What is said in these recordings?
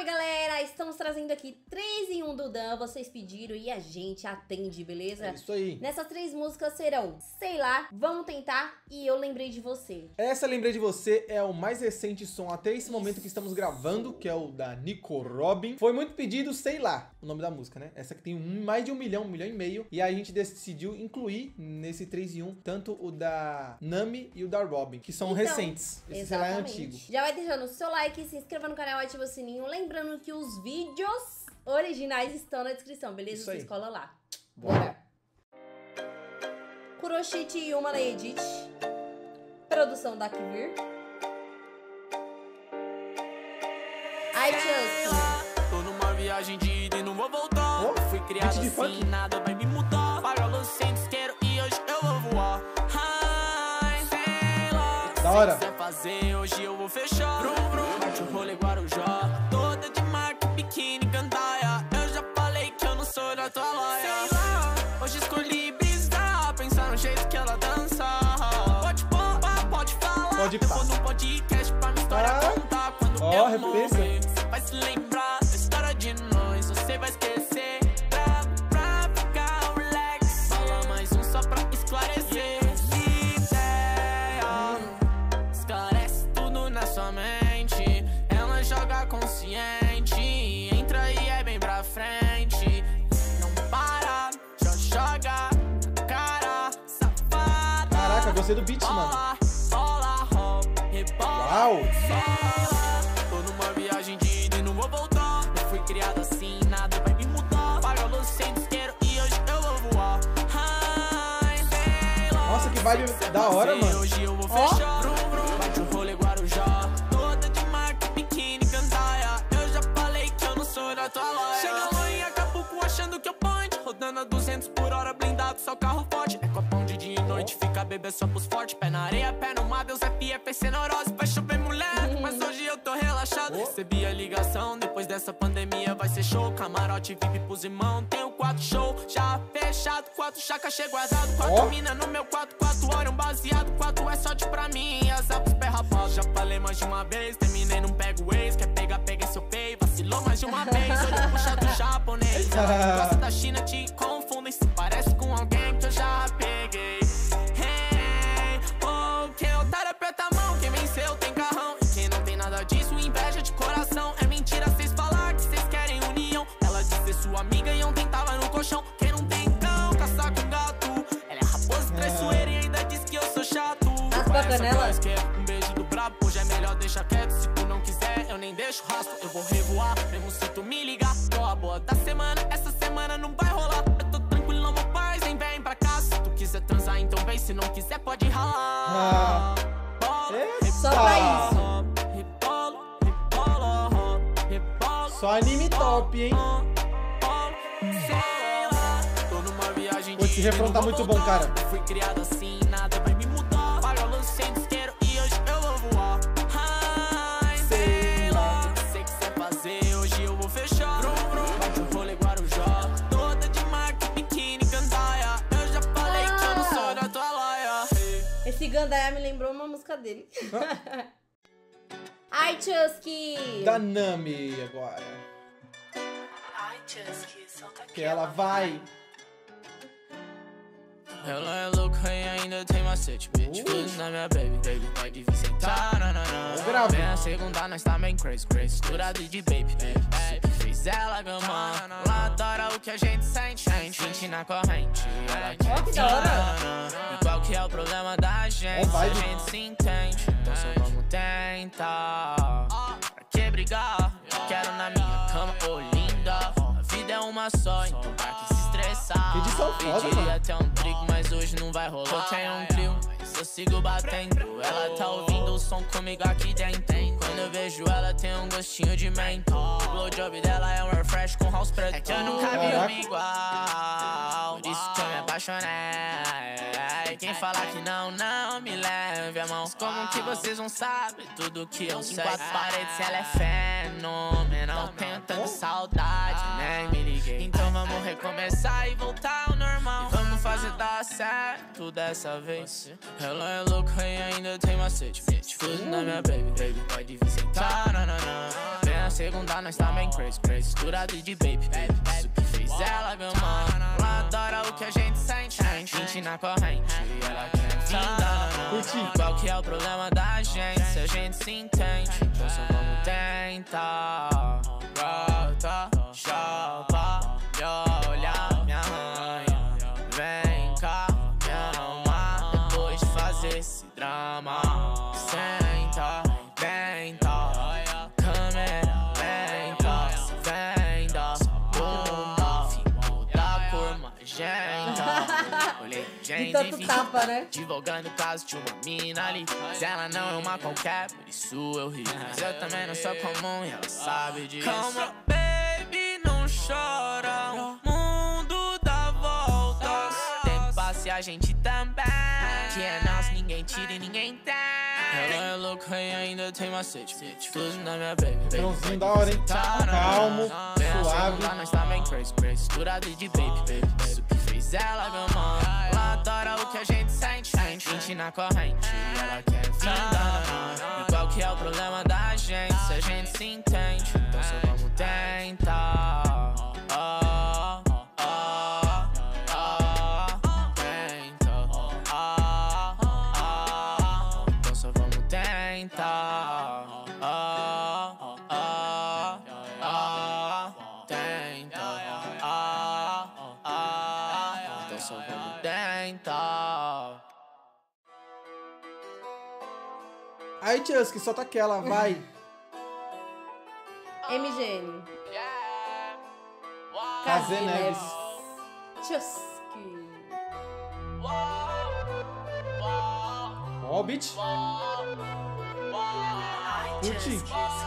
galera, estamos trazendo aqui 3 em 1 do Dan, vocês pediram e a gente atende, beleza? É isso aí. Nessas 3 músicas serão Sei Lá, Vamos Tentar e Eu Lembrei de Você. Essa Lembrei de Você é o mais recente som até esse momento que estamos gravando, que é o da Nico Robin. Foi muito pedido, Sei Lá, o nome da música, né? Essa que tem mais de 1 milhão, 1,5 milhão, e a gente decidiu incluir nesse 3 em 1 tanto o da Nami e o da Robin, que são recentes. Esse Sei Lá é antigo. Já vai deixando o seu like, se inscreva no canal, ativa o sininho, lembrando que os vídeos originais estão na descrição, beleza? Isso aí. Você cola lá. Bora! Kuroshite e Uma na Edit. Produção da Kivir. I Just. Tô numa viagem de ida e não vou voltar. Oh, fui criado de assim, funk. nada vai me mudar. Paga a luz sem isqueiro e hoje eu vou voar. Ai, sei lá. Da hora. Se quiser fazer, hoje eu vou fechar. Brum, brum, bate o rolê Guarujá. Toda de marca, biquíni, gandaia. Eu já falei que eu não sou da tua laia. Sei lá, hoje escolhi brisar, pensar no jeito que ela dança. Pode pôr, pode falar. Pode eu pá. vou no podcast pra minha história contar. Quando eu referência. morrer, você vai se lembrar da história de nós. Você vai esquecer. Pra ficar relax. Fala mais um só pra esclarecer. Ideia esclarece tudo na sua mente. Ela joga consciente. Entra e é bem pra frente. Não para, já joga na cara, safada. Caraca, gostei do beat, mano. Rola, rola, rebola. Uau! Tô numa viagem de ida e não vou voltar. Eu fui criado assim, nada vai me mudar. Paga a luz sem isqueiro e hoje eu vou voar. Ai, sei lá. Nossa, que vibe da hora, mano. Hoje eu vou fechar. Brum, brum, bate o rolê Guarujá. Toda de marca, biquíni, gandaia. Eu já falei que eu não sou da tua laia. Chega lá em Acapulco achando que eu ponte. Rodando a 200 por hora, blindado, só carro forte. É copão de dia e noite, fica bebê só pros fortes. Pé na areia, pé no mar, Deus é pia, PC neurose. Vai chover mulher, mas hoje eu tô relaxado. Recebi a ligação, depois dessa pandemia vai ser show. Camarote VIP pros irmãos, tenho 4 show. Já fechado, 4 chacas cheio guardado. 4 mina no meu 4 horas, um baseado. 4 é sorte pra mim, e as apps pé rapado. Já falei mais de uma vez, terminei, não pego ex. Quer pegar, pega seu pay, vacilou mais de uma vez. Olho puxado japonês, ela gosta da China, te confundem. Se parece com alguém que eu já peguei. Hey, oh, quem é otário aperta a mão, quem venceu tem carrão. E quem não tem nada disso, inveja de coração. É mentira cês falar que cês querem união. Ela diz ser sua amiga e ontem tava no colchão. Quem não tem cão, caça com gato. Ela é raposa traiçoeira e ainda diz que eu sou chato. As bacanelas. Um beijo do brabo, hoje é melhor deixar quieto. Se tu não quiser, eu nem deixo rastro. Eu vou revoar, mesmo se tu me ligar. Tô a boa da semana, essa semana não vai rolar. Eu tô tranquilão, meu pai, nem vem pra cá. Se tu quiser transar, então vem. Se não quiser, pode ralar. Só pra isso. Só anime top, hein? Pô, esse refrão tá muito bom, cara. Fui criado assim, nada vai me mudar. Paga a luz sem isqueiro e hoje eu vou voar. Ai, sei lá. Se quiser fazer, hoje eu vou fechar. Brum, brum, bate o rolê Guarujá. Toda de marca, biquíni, gandaia. Eu já falei que eu não sou da tua laia. Esse Gandaia me lembrou uma música dele. I Just. Da Nami agora. Que ela vai. Ela é louca e ainda tem macete, bitch. Fui na minha baby, pode vir sentar, grave. Vem a segunda, nós tá bem crazy, misturado de baby, fez ela gamar. Ela adora o que a gente sente, sente na corrente. Ela Ó, que da hora. E qual que é o problema da gente? Ó, A vibe. gente se entende, então só vamos tentar. Pra que brigar? Eu quero na minha cama, ô linda. A vida é uma só, então pra que se estressar? Que edição foda, Pediria mano. até um trigo, mas hoje não vai rolar. Eu tenho um trio, mas eu sigo batendo. Ela tá ouvindo o som comigo aqui dentro. Quando eu vejo ela, tem um gostinho de mento. O blowjob dela é um air fresh com house preto. É que eu nunca vi uma igual, por isso que eu me apaixonei. Quem falar que não, não me leve a mão. Como que vocês não sabem tudo que eu sei? Em 4 paredes ela é fenomenal. Tenho tanta saudade, nem me liguei. Então vamos recomeçar e voltar ao normal. E vamos fazer dar certo dessa vez. Ela é louca e ainda tem macete, bitch. Fui na minha baby, pode vir sentar, Vem a segunda nós tá bem crazy, crazy. Misturado de baby, isso que fez ela gamar. Ela adora o que a gente sente, 20 na corrente. E ela quer vir. Qual que é o problema da gente? Se a gente se entende, então só vamos tentar. Brota, chapa, me olha, me arranha. Vem cá, me amar. Depois de fazer esse drama, senta, tenta. Câmera lenta, venda, bomba, ficou da cor magenta. Olhei gente tanto tapa, né? divulgando o caso de uma mina ali. Mas ela não é uma qualquer, por isso eu ri. Mas eu também não sou comum e ela sabe disso. Calma, baby, não chora. O mundo dá voltas. Tempo passa e a gente também. Que é nosso, ninguém tira e ninguém tem. Ela é louca e ainda tem macete. Tudo na minha baby. Refrãozinho da hora, hein? Calmo, suave. Nós tá bem crazy, crazy. Misturado de baby. Isso que fez ela gamar. Ela adora o que a gente sente, 20 na corrente. E ela quer vir. E qual que é o problema da gente? Se a gente se entende, então só vamos tentar. Então só vamos tentar. Então só vamos tentar. Aí, Chusky, solta aquela, vai. MGN. Kazé Neves. Chusky. Ó o beat. Curti.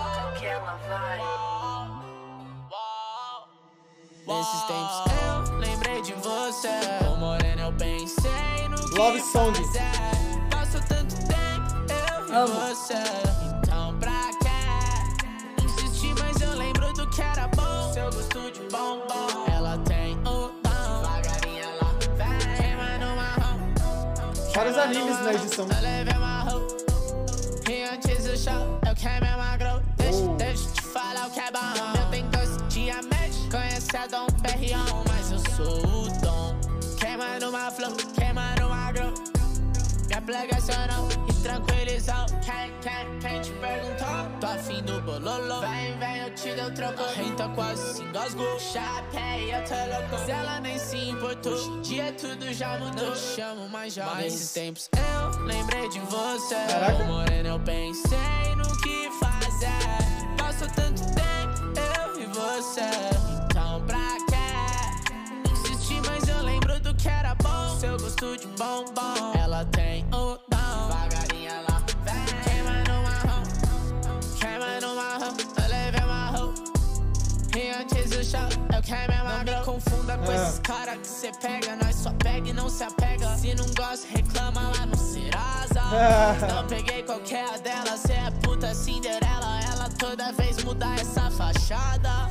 Nesses tempos eu lembrei de você. Ô morena, eu pensei no que Love Song. fazer. Passou tanto tempo eu e Amo. você. Então pra quê insistir, mas eu lembro do que era bom. Seu gosto de bombom. Ela tem o dom. Devagarinho ela vem. Queima no marrom. Vários animes na edição. Eu levei uma roupa. E antes do show eu queimei uma grow. Deixa eu te falar o que é bom. Eu tenho gosto de ameixa. Conhece a Dom Perrion, mas eu sou o Dom. Queima numa flow, queima numa grow. Minha plaga não e tranquilizou. Quem te perguntou? Tô afim do bololô. Vem, eu te dou troco. A renta quase se engasgou. Chapei, eu tô louco. Se ela nem se importou. Hoje em dia tudo já mudou. Não te chamo mais jovem. Mas nesses tempos eu lembrei de você. Caraca. Ô morena, eu pensei no que fazer. Passou tanto tempo, eu e você. Então pra quê insistir, mas eu lembro do que era bom. Seu gosto de bombom. Ela tem o dom. Devagarinho ela vem. Queima no marrom. Queima no marrom. Eu levei uma roupa. E antes do show eu queimei uma grow. Não me confunda com esses caras que cê pega. Nós só pega e não se apega. Se não gosta, reclama lá no Serasa. Mas não peguei qualquer dela. Cê é puta Cinderela. Ela toda vez muda essa fachada.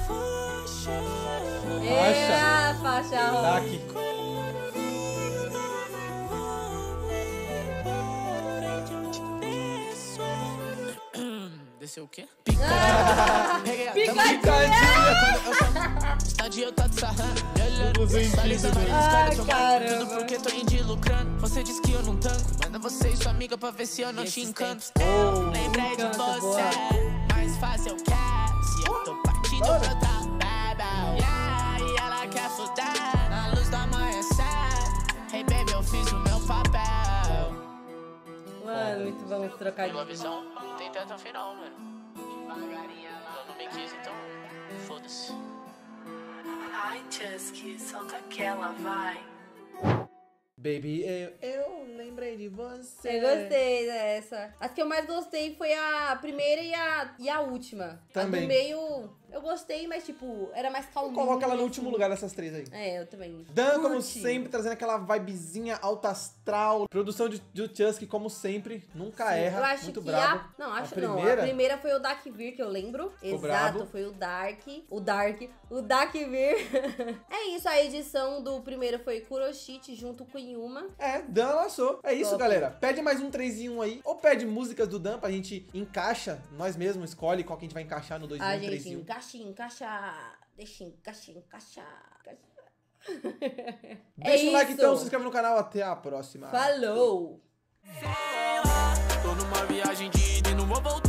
Faixa rosa. Tá aqui. Desceu o quê? Picadinha. Peguei a tampa. Tadinha, eu tô te sarrando. Caramba. Tudo porque tô indo lucrando. Você disse que eu não tanco. Manda você e sua amiga pra ver se eu não te encanto. Lembrei de você, mais fácil eu quero. Se eu tô partindo pra outra baby. E ela quer fuder na luz do amanhecer. Hey baby, eu fiz o meu papel. Mano, muito bom esse trocadilho. Pegou a visão? Tem tanto ao final, mano. Devagarinho ela não me quis, então foda-se. Ai, Chusky, solta aquela, vai. Baby, eu lembrei de você. Eu gostei dessa. As que eu mais gostei foi a primeira e a última. Também. A do meio, eu gostei, mas tipo, era mais calminha. Coloca ela no assim. último lugar dessas 3 aí. É, eu também. Dan, como Curti. sempre, trazendo aquela vibezinha alta astral. Produção de Chusky, como sempre, nunca erra. Eu acho muito que bravo. Não, acho a não. primeira? A primeira foi o Darkvir, que eu lembro. Ficou Exato, brabo. foi o Darkvir. É isso, a edição do primeiro foi Kuroshite junto com Yuma. É, Dan lançou. É isso, Top. galera. Pede mais um 3 em 1 aí. Ou pede músicas do Dan pra gente encaixa. Nós mesmos escolhe qual que a gente vai encaixar no 2 em 1, A 3 gente em 1. encaixar. Deixa encaixar. Deixa o like isso. então, se inscreve no canal. Até a próxima. Falou! Tô numa viagem de ida e não vou voltar.